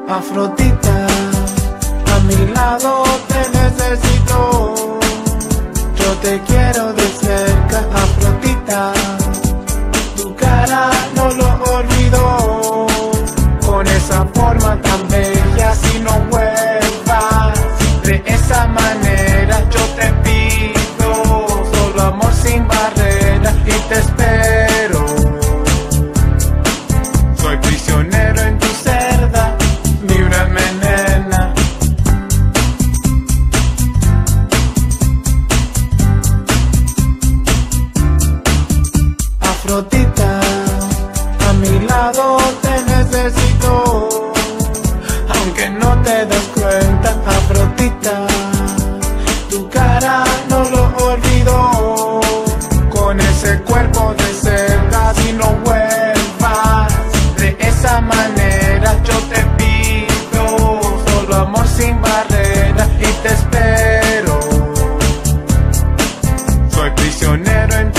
Afrodita, a mi lado te necesito. Yo te quiero de cerca, Afrodita. Tu cara no lo olvido. Con esa forma tan bella, si no vuelvas de esa manera, yo te pido solo amor sin barreras y te espero. Soy prisionero en tu celda, mírame nena. Afrodita, a mi lado te necesito. Aunque no te das cuenta, Afrodita, tu cara no lo olvido. Con ese cuerpo de cerca, si no vuelvas de esa manera, yo te pido solo amor sin barreras y te espero. Soy prisionero en